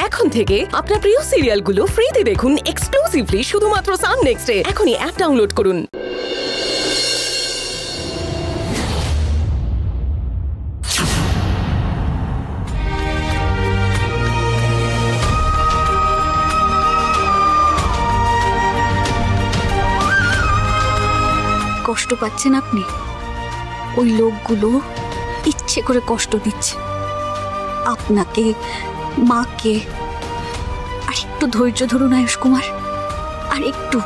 এখন থেকে আপনার প্রিয় সিরিয়ালগুলো ফ্রিতে দেখুন এক্সক্লুসিভলি শুধুমাত্র সান নেক্সটে। এখনই অ্যাপ ডাউনলোড করুন। কষ্ট পাচ্ছেন আপনি? ওই লোকগুলো ইচ্ছে করে কষ্ট দিচ্ছে আপনাকে, মাকে। আর একটু ধৈর্য ধরুন আয়ুষ কুমার, আর একটু।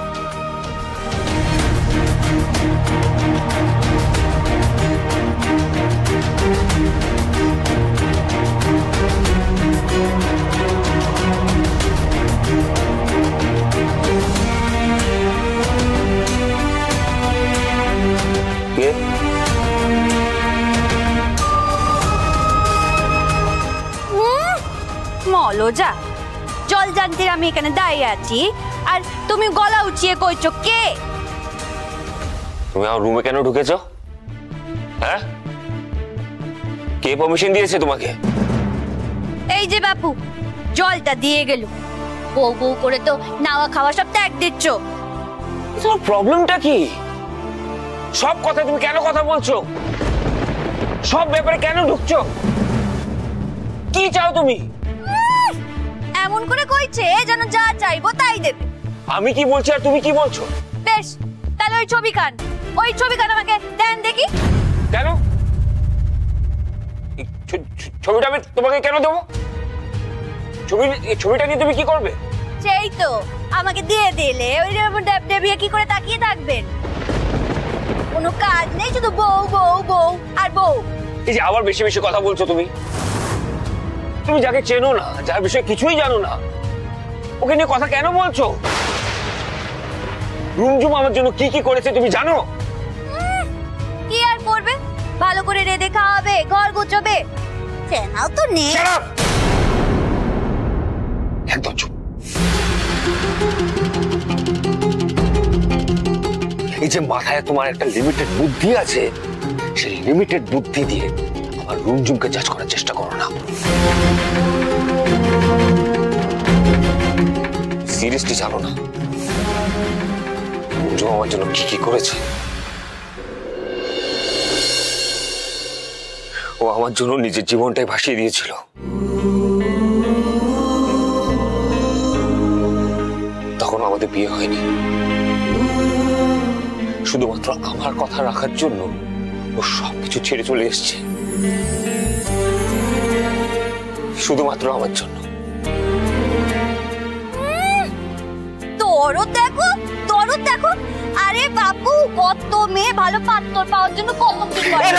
মলজা জল জানতে আমি এখানে দাঁড়িয়ে আছি আর তুমি গলা উঁচিয়ে কইছো কে? তুমি আমার রুমে কেন ঢুকেছো? হ্যাঁ, কে পারমিশন দিয়েছে তোমাকে? এই যে বাপু জলটা দিয়ে গেল, বউ বউ করে তো নাওয়া খাওয়া সব ত্যাগ দিচ্ছ। তোমার প্রবলেমটা কি? সব কথা তুমি কেন কথা বলছো? সব ব্যাপারে কেন ঢুকছো? কি চাও তুমি? এমন করে কইছে যেন যা চাইবো তাই দেবে। আমি কি বলছি আর তুমি কি বলছো? বেশ, তাহলে ওই ছবিখান আমাকে দেন দেখি। কেন? ছবিটা আমি তোমাকে কেন দেবো? ছবিটা নিয়ে তুমি কি করবে? সেই তো আমাকে দিয়ে দিলে ওই ডেবিয়ে কি করে তাকিয়ে থাকবেন? কোনো কাজ নেই, শুধু বউ বউ বউ আর বউ। এই যে আবার বেশি বেশি কথা বলছো তুমি। তুমি যাকে চেনো না, যার বিষয়ে কিছুই জানো না, ওকে নিয়ে কথা কেন বলছো? রুমঝুম আমার জন্য কি কি করেছে তুমি জানো? কি আর করবে? ভালো করে রেঁধে খাওয়াবে, ঘর গোছাবে, চেনাও তো নেই। একদম চুপ। এই যে মাথায় তোমার একটা লিমিটেড বুদ্ধি আছে, সেই লিমিটেড বুদ্ধি দিয়ে আমার রুমঝুমকে জাজ করার চেষ্টা করো না। সিরিয়াসলি জানো না রুমঝুম আমার জন্য কি কি করেছে? ও আমার জন্য নিজের জীবনটাই ভাসিয়ে দিয়েছিল। তখন আমাদের বিয়ে হয়নি। শুধুমাত্র আমার কথা রাখার জন্য ও সবকিছু ছেড়ে চলে এসেছে, শুধুমাত্র আমার জন্য। তোরও দেখো। আরে বাপু, কত মেয়ে ভালো পাত্র পাওয়ার জন্য কত কি করে।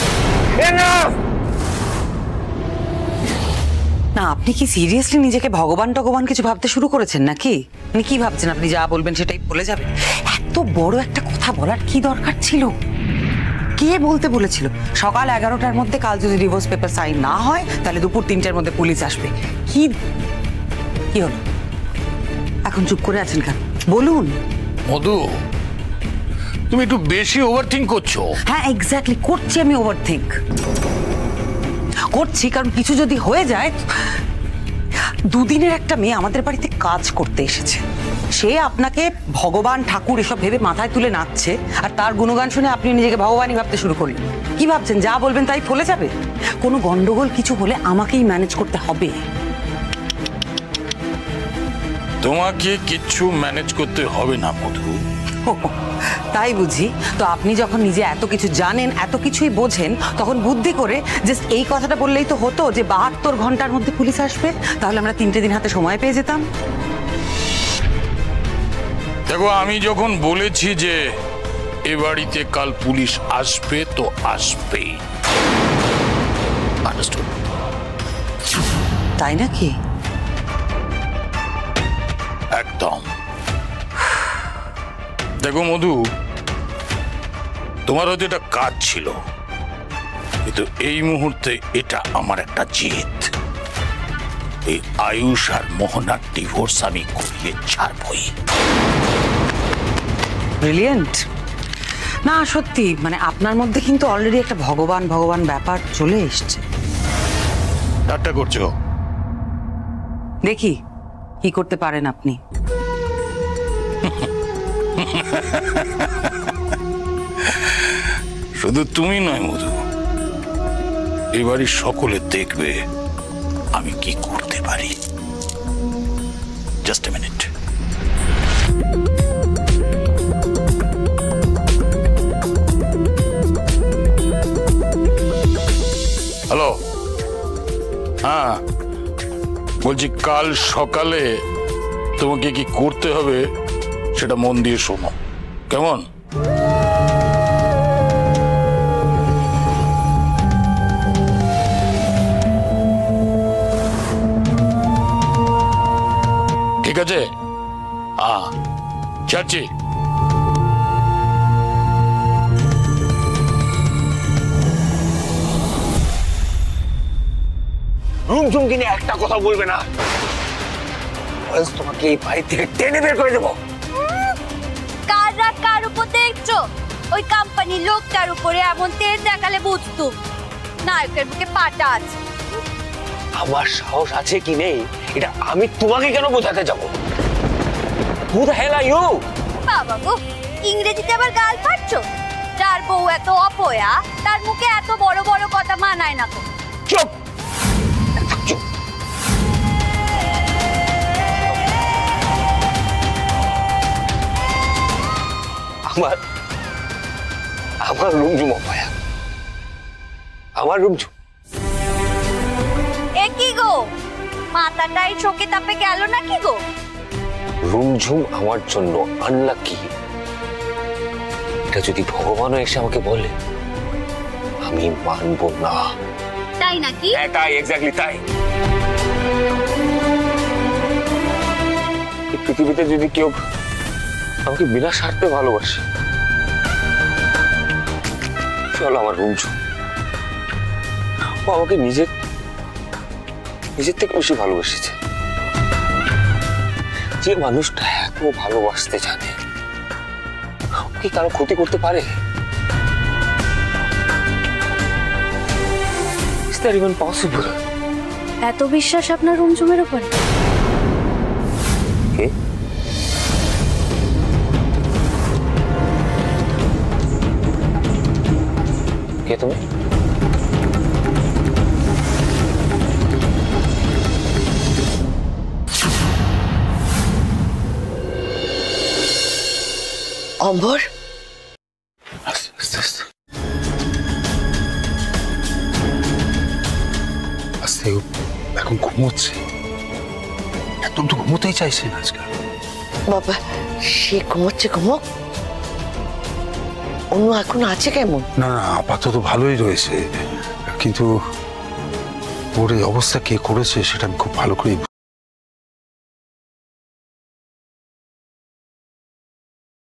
না, আপনি কি সিরিয়াসলি নিজেকে ভগবান টগবান কিছু ভাবতে শুরু করেছেন নাকি? আপনি কি ভাবছেন আপনি যা বলবেন সেটাই বলে যাবেন? এত বড় একটা কথা বলার কি দরকার ছিল? কে বলতে বলেছিল সকাল 11টার মধ্যে কাল যদি ডিভোর্স পেপার সাইন না হয় তাহলে দুপুর 3টার মধ্যে পুলিশ আসবে? কি হলো? এখন চুপ করে আছেন কেন? বলুন। মধু, তুমি একটু বেশি ওভারথিংক করছো। হ্যাঁ, এক্স্যাক্টলি করছি আমি ওভারথিংক। করছি কারণ কিছু যদি হয়ে যায়। দুদিনের একটা মেয়ে আমাদের বাড়িতে কাজ করতে এসেছে, সে আপনাকে ভগবান ঠাকুর এসব ভেবে মাথায় তুলে নাচছে, আর তার গুণগান শুনে আপনি নিজেকে ভগবানই ভাবতে শুরু করলেন। কি ভাবছেন যা বলবেন তাই ফলে যাবে? কোনো গন্ডগোল কিছু হলে আমাকেই ম্যানেজ করতে হবে। তোমাকে কিচ্ছু ম্যানেজ করতে হবে না মধু। তাই বুঝি? তো আপনি যখন নিজে এত কিছু জানেন, এত কিছুই বোঝেন, তখন বুদ্ধি করে জাস্ট এই কথাটা বললেই তো হতো যে 72 ঘন্টার মধ্যে পুলিশ আসবে, তাহলে আমরা 3টে দিন হাতে সময় পেয়ে যেতাম। দেখো, আমি যখন বলেছি যে এ বাড়িতে কাল পুলিশ আসবে তো আসবেই। আন্ডারস্টুড? তাই নাকি? একদম। দেখো মধু, তোমার হয়তো এটা কাজ ছিল, কিন্তু এই মুহূর্তে এটা আমার একটা জেদ। এই আয়ুষ আর মোহনার ডিভোর্স আমি করিয়ে ছাড়বই। ব্রিলিয়েন্ট। না সত্যি, মানে আপনার মধ্যে কিন্তু অলরেডি একটা ভগবান ভগবান ব্যাপার চলে এসছে। ঠাট্টা করছো? দেখি কি করতে পারেন আপনি। শুধু তুমি নয় মধু, এবারই সকলে দেখবে আমি কি করতে পারি। Just a minute. হ্যালো, হ্যাঁ বলছি কাল সকালে তোমাকে কি করতে হবে সেটা মন দিয়ে শোনো, কেমন? ঠিক আছে, ছাড়ছি। রুমঝুম কিনে একটা কথা বলবে না, তোমাকে এই বাড়ি থেকে টেনে বের করে দেবো। কার রাগ কার উপর দেখছো? ওই কোম্পানির লোকটার উপরে এমন তেল দেখালে বুঝতুম নায়কের বুকে পাটা আছে। আমার সাহস আছে কি নেই এটা আমি তোমাকে কেন বোঝাতে যাবো? Who the hell are you? বাবা গো, ইংরেজিতে আবার গাল ফাটছো? যার বউ এত অপয়া তার মুখে এত বড় বড় কথা মানায় না। চুপ চুপ। আমার রুমঝুম অপয়া, আমার রুমঝুম। এ কি গো, মাথাটাই শোকে তাপে গেল নাকি গো? রুমঝুম আমার জন্য আনলাকি, এটা যদি ভগবানও এসে আমাকে বলে আমি মানব না। তাই নাকি? তাই, এক্স্যাক্টলি তাই। এই পৃথিবীতে যদি কেউ আমাকে বিনা স্বার্থে ভালোবাসে, চলো আমার রুমঝুম। ও আমাকে নিজের থেকে বেশি ভালোবেসেছে। যে মানুষটা এত ভালোবাসতে জানে কি কারো ক্ষতি করতে পারে? Is that even possible? এত বিশ্বাস আপনার রুমঝুমের উপরে? কে? কে তুমি? অম্বর, আস্তে এখন ঘুমোচ্ছে, একদম তো ঘুমোতেই চাইছে না আজকাল। বাবা সে ঘুমোচ্ছে, ঘুমোক। অন্য এখন আছে কেমন? না না, আপাতত ভালোই রয়েছে, কিন্তু ওর এই অবস্থা কে করেছে সেটা আমি খুব ভালো করে